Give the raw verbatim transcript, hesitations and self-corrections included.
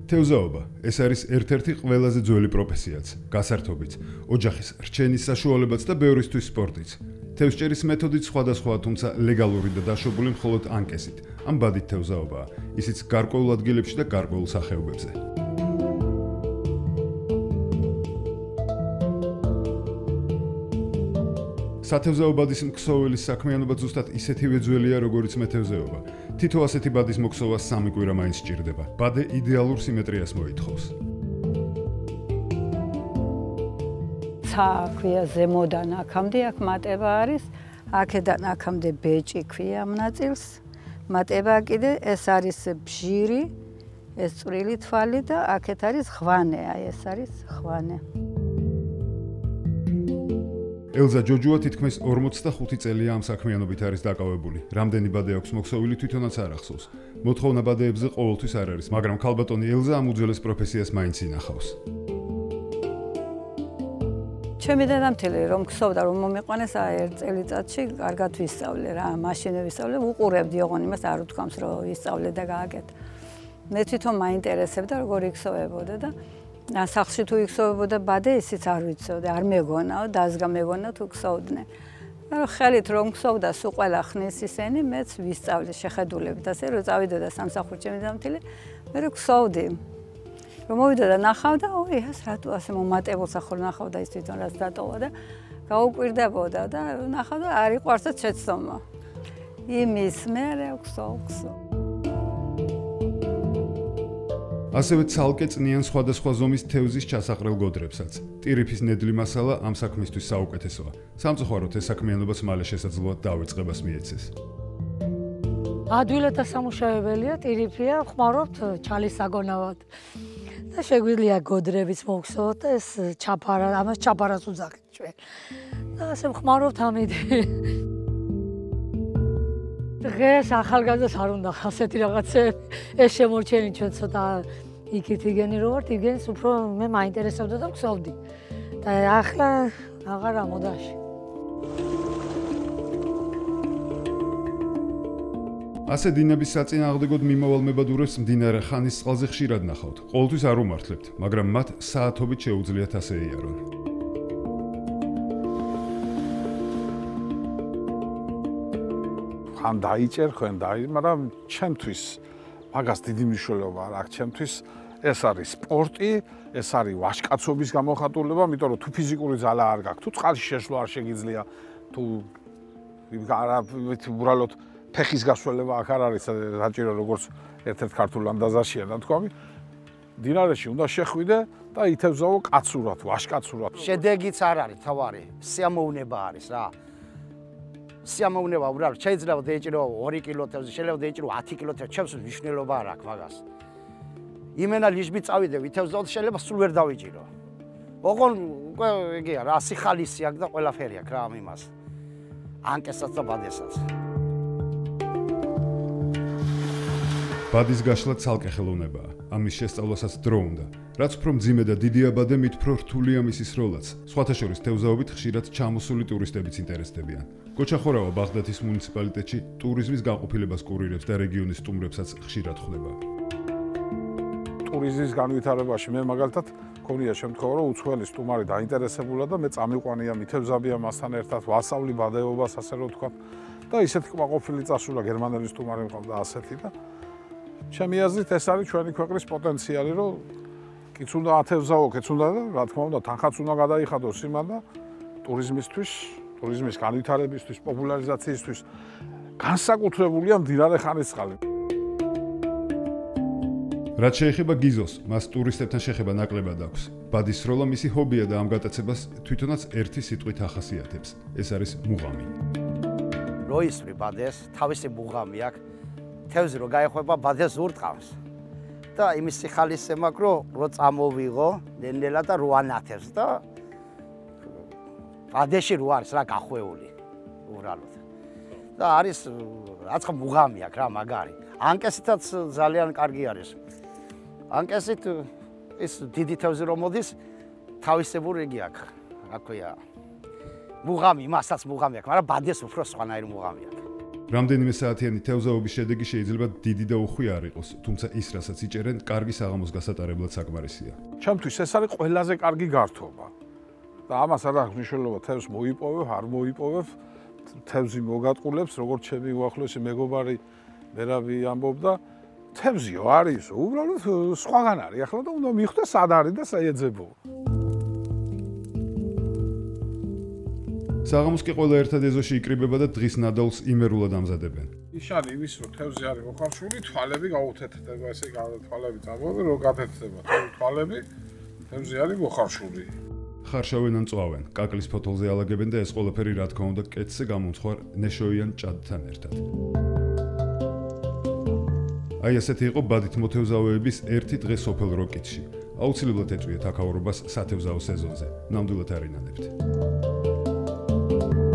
თევზაობა ეს არის ერთ-ერთი ყველაზე ძველი პროფესიაც, გასართობიც, ოჯახის რჩენის საშუალებაც და ბევრისთვის სპორტიც. თევზჭერის მეთოდიც სხვადასხვა, თუმცა ლეგალური და დაშვებული მხოლოდ ანკესით, ამ ბადით თევზაობაა, ისიც გარკვეულ ადგილებში და გარკვეულ სახეობებზე. სათევზაო ბადის მქსოველის საქმიანობა ზუსტად ისეთივე ძველია, როგორიც მეთევზეობა. თითო ასეთი ბადის მოქსოვა სამი კვირა მაინც სჭირდება. ბადე იდეალურ სიმეტრიას მოითხოვს. ცა ქვია ზემოდან აქამდე აქ მატება არის, აქედან აქამდე ბეჭი ქვია ამ ნაწილს. მატება კიდე ეს არის ბჟირი, ეს წვრილი თვალი და აქეთ არის ხვანე, აი ეს არის ხვანე. ელზა ჯოჯუა თითქმის ორმოცდახუთი წელია ამ საქმიანობით არის დაკავებული. რამდენი ბადე აქვს მოქსოვილი თვითონაც არ ახსოვს. მოთხოვნა ბადეებზე ყოველთვის არ არის, მაგრამ ქალბატონი ელზა ამ უძველეს პროფესიას მაინც ინახავს. ჩემი დედამთილი რომ ქსოვდა რომ მომიყვანეს ერთ წელიწადში კარგად ვისწავლე რა, მაშინ ვისწავლე, უყურებდი ოღონდ იმას არ უთქვამს რომ ისწავლე და გააკეთე. მე თვითონ მაინტერესებდა როგორ იქსოვებოდა და სახლში თუ იქსოვებოდა ბადე, ისიც არ ვიცოდი, არ მეგონაო, დაზგა მეგონა თუ ქსოვდნენ. მაგრამ ხელით რომ ქსოვდა სულ ყველა ხნის ისენი, მეც ვისწავლე შეხედულებით, ასე რომ წავიდოდა სამსახურში ჩემი დედამთილი, მე რო ქსოვდი. რომ მოვიდა და ნახავდა, ოი, ეს რატო ასე მომატებულს ახლა ნახავდა ის თვითონ რაც დატოვა და გაუკვირდებოდა და ნახავდა არ იყვარსაც შეცდომა. იმის მერე ქსოვ, ქსოვ. ასევე ცალკე წნიან სხვადასხვა ზომის თევზის ჩასაყრელ გოდრებსაც. ტირიფის ნედლი მასალა ამ საქმისთვის საუკეთესოა. სამწუხაროდ ეს საქმიანობაც მალე შესაძლოა დავიწყებას მიეცეს. ადვილად სამუშაოებელია, ტირიფია, ხმარობთ ჩალის საგონავად. და შეგვიძლია გოდრებიც მოვხსოვოთ და ეს ჩაფარა, ამას ჩაფარას უძახით ჩვენ. და ასე ხმარობთ ამით. დღეს ახალგაზრდას არ უნდა ასეთი რაღაცები, ეს შემორჩენი ჩვენ ცოტა იქით იგენი რო ვართ, იგენს უფრო მე მაინტერესებდა და ვხსოვდი. და ახლა აღარ ამოდაში. ასე დინების საწინააღმდეგოდ მიმავალ მებადურებს მდინარე ხანის წყალზე ხშირად ნახავთ. ყოველთვის არ უმართლებთ, მაგრამ მათ საათობით შეუძლიათ ასე იარონ. ხან დაიჭერ, ხან დაი, მაგრამ ჩემთვის მაგას დიდი მნიშვნელობა არ აქვს. ჩემთვის ეს არის სპორტი, ეს არის ვაჟკაცობის გამოხატულება, იმიტომ რომ თუ ფიზიკური ძალა არ გაქვს, თუ წყალში შეშლა არ შეგიძლია, თუ არა უბრალოდ ფეხის გასვლელება აქ არ არის საჭირო, როგორც ერთ-ერთ ქართულ ანდაზაშია ნათქვამი. დინარეში უნდა შეხვიდე და ითევზაო კაცურად, ვაჟკაცურად. შედეგიც არ არის თავარი, სიამოვნება არის რა. სიამოვნება უბრალოდ შეიძლება დაიჭირო ორი კილო თევზი, შეიძლება დაიჭირო ათი კილო თევზი, ჩემს მნიშვნელობა არ აქვს მაგას. იმენა ლიჟბი წავიდე ვითევზაო, შეიძლება სულ ვერ დავიჭირო. ოღონ უკვე ეგია რა, სიხალისი აქვს და ყველაფერი აქვს რა ამ იმას. ანკესაც და ბადესაც. ბადის გაშლა ცალკე ხელოვნებაა. ამის შესწავლასაც დრო უნდა. რაც უფრო მძიმე და დიდია ბადე, მით უფრო რთულია მისის როლაც. სხვათა შორის თევზაობით ხშირად ჩამოსული ტურისტებიც ინტერესდებიან. გოჩახორავა ბაღდათის მუნიციპალიტეტში ტურიზმის განყოფილებას კურირებს და რეგიონის სტუმრებსაც ხშირად ხვდება. ტურიზმის განვითარებაში მე მაგალითად მქონია შემთხვევა, რომ უცხოელი სტუმარი დაინტერესებულა და მე წამიყვანია მითევზაბია მასთან ერთად, ვასწავლი ბადეობას, ასე რომ ვთქვა. და ისეთი კმაყოფილი წასულა გერმანელი სტუმარი მყავდა ასეთი და ჩემი აზრით ეს არის ჩვენი ქვეყნის პოტენციალი, რომ კიც უნდა ათევზაო, კიც უნდა და რა თქმა უნდა თანხაც უნდა გადაიხადოს იმან და ტურიზმისთვის, ტურიზმის განვითარებისთვის, პოპულარიზაციისთვის განსაკუთრებულია მდინარე ხანისწყალი. რაც შეეხება გიზოს, მას ტურისტებთან შეხება ნაკლებად აქვს. ბადის როლა მისი ჰობია და ამ გატაცებას თვითონაც ერთი სიტყვით ახასიათებს. ეს არის მუღამი. რო ისვრი ბადეს, თავისი მუღამი აქვს. თევზი რო გაიხვება ბადეს ურტყავს. და იმის სიხალისე მაქვს, რომ რო წამოვიღო, ნელ-ნელა და რო ანათებს და ბადეში რო არის რა გახვეული უბრალოდ. და არის რაცა მუღამი აქვს რა მაგარი. ანკესითაც ძალიან კარგი არის. ანკესით ეს დიდი თევზი რომ მოდის, თავისებური იგი აქვს. რა ქვია? მუღამი, მასაც მუღამი აქვს, მაგრამ ბადეს უფრო სხვანაირი მუღამი აქვს. რამდენიმე საათიანი თევზაობის შედეგი შეიძლება დიდი და უხვი არ იყოს, თუმცა ის, რასაც იჭერენ, კარგი საღამოს გასატარებლად საკმარისია. ჩემთვის ეს არის ყველაზე კარგი გართობა. და ამას არ აქვს მნიშვნელობა თევზს მოიპოვებ, არ მოიპოვებ, თევზი მოგატყულებს, როგორც ჩემი უახლოესი მეგობარი მერაბი ამბობდა, თევზიო არის, უბრალოდ სხვაგან არის. ახლა და უნდა მიხვდე სად არის და საეძებო. საღამოს კი ყველა ერთად ეზოში იკრიბება და დღის ნადავლს იმერულად ამზადებენ. ნიშანი ის რომ თევზი არის მოხარშული, თვალები გაუთეთდება, ესე თვალები წამოვიდნენ, რომ გათეთდება თვალები, თევზი არის მოხარშული. ხარშავენ ან წვავენ, კაკლის ფოთოლზე ალაგებენ და ეს ყველაფერი რა თქმა უნდა კეთზე გამომცხვარ ნეშოიან ჭადთან ერთად. აი ასეთი იყო ბადით მოთევზავეების ერთი დღე სოფელ როკიტში. აუცილებლად ეწვიეთ აქაურობას სათევზაო სეზონზე. ნამდვილად არ ინანებთ.